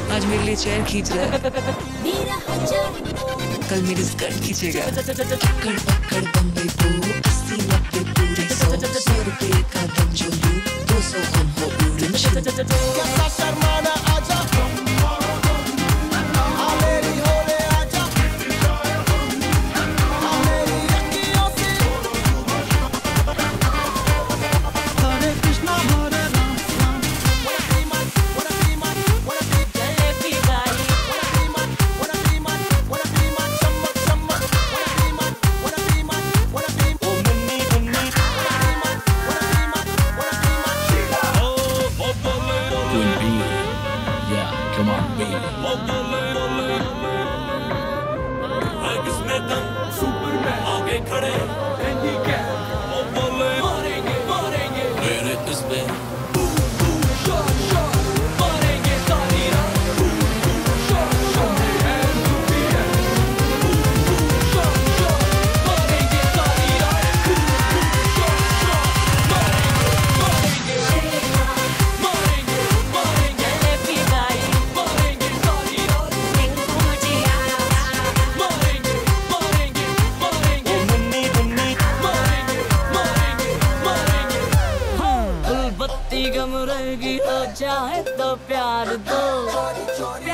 आज मेरे लिए चेयर खींच रहा है, कल मेरी स्कर्ट खींचेगा। पकड़ पकड़ बम्बई को 80-90 पूरे 100 रुपए का दम जो लूं 200 हम हो उड़न छू। कैसा शर्माना आजा मेरी होले आजा मेरी अखियों से Hare Krishna Hare Ram Come on, baby. Superman आगे खड़े मारेंगे मारेंगे मेरे इस पे शॉट शॉट मारेंगे सारी रात shot shot hands in the air shot shot मारेंगे सारी रात शॉट शॉट मारेंगे मारेंगे मारेंगे मारेंगे मारेंगे सारी रात मारेंगे मारेंगे मारेंगे मुन्नी मुन्नी मारेंगे मारेंगे मारेंगे फुल बत्ती गम रहेगी हो जाए तो प्यार दो